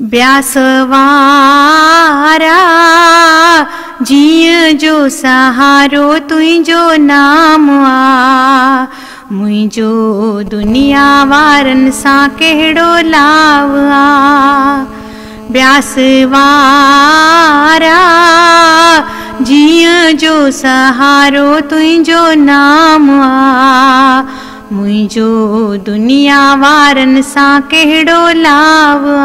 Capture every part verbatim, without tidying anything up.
ब्यासवारा जीअं जो सहारो तुंहिंजो नाम आ, मुंहिंजो दुनिया वारनि सां कहिड़ो लाव आ। ब्यासवारा जीअं जो सहारो तुंहिंजो नाम आ, मुंहिंजो दुनिया वारनि सां कहिड़ो लाव आ।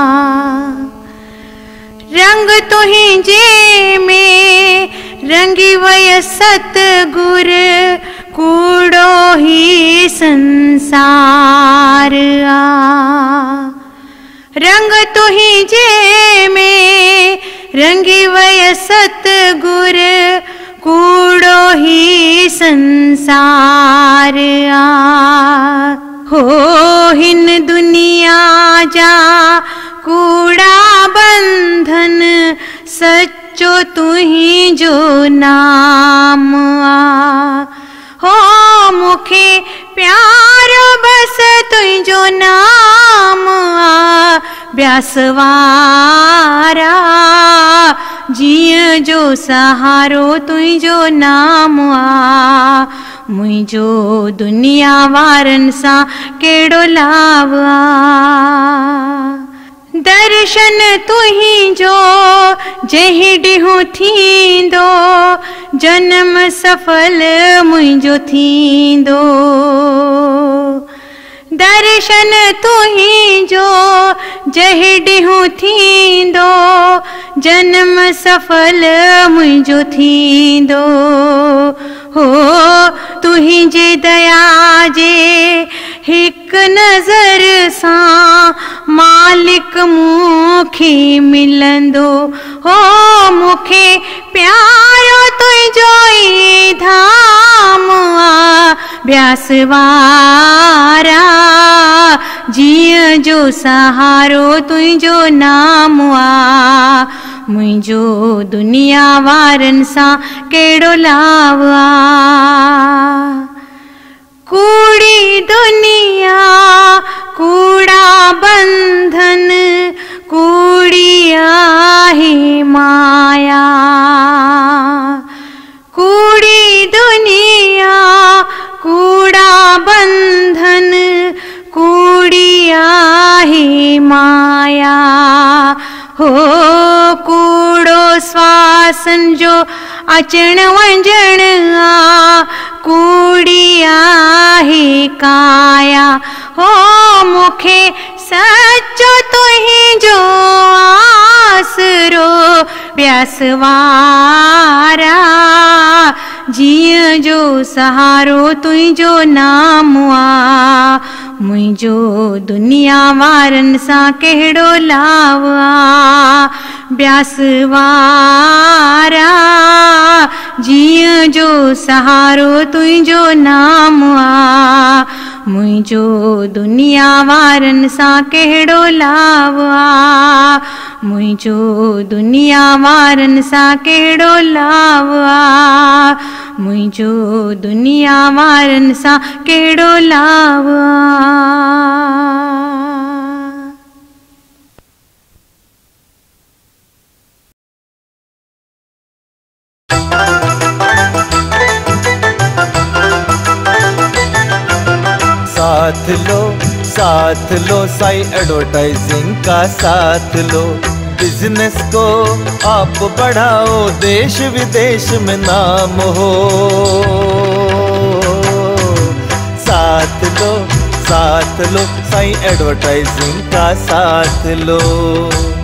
रंग तुंहिंजे में रंगी वय सतगुर, कूड़ो ही संसार आ। रंग तुहिंजे में रंगी वय सतगुर, कूड़ो ही संसार आ। हो हिन दुनिया जा कूड़ा बंधन, सच्चो तुहिंजो नाम आ। हो मुखे प्यारो बस तुहिंजो नाम आ। ब्यासवारा जीअं जो सहारो तुहिंजो नाम आ, मुंहिंजो दुनिया वारनि सां कहिड़ो लाव आ। दर्शन तुहिंजो जंहिं ॾींहुं थींदो, जन्म सफल मुंहिंजो थींदो। दर्शन तुहिंजो जंहिं ॾींहुं थींदो, जन्म सफल मुंहिंजो थींदो। हो तुहिंजे दया जे हिक नज़र सां मालिक मूंखे मिलंदो। हो मूंखे प्यारो तुंहिंजो ई धाम आ। ब्यासवारा जीअं जो सहारो तुंहिंजो नाम आ, मुंहिंजो दुनिया वारनि सां कहिड़ो लाव आ। कूड़ी दुनिया कूड़ा बंधन, कूड़ी आहे माया। कूड़ी दुनिया कूड़ा बंधन, कूड़ी आहे माया। हो कूड़ो स्वासन जो अचण वंजण आ, कूड़ी आहे काया। हो मूंखे सच्चो तुहिंजो आसरो, ब्यासवारा जीअं जो सहारो तुहिंजो नाम आ, मुंहिंजो दुनिया वारनि सां कहिड़ो लाव आ। ब्यासवारा जीअं जो सहारो तुहिंजो नाम आ, मुंहिंजो दुनिया वारनि सां कहिड़ो लाव आ। मुंहिंजो दुनिया वारनि सां कहिड़ो लाव आ, मुंहिंजो दुनिया वारनि सां कहिड़ो लाव आ। साथ लो साथ लो साई एडवर्टाइजिंग का साथ लो, बिजनेस को आप बढ़ाओ, देश विदेश में नाम हो। साथ लो साथ लो साई एडवर्टाइजिंग का साथ लो।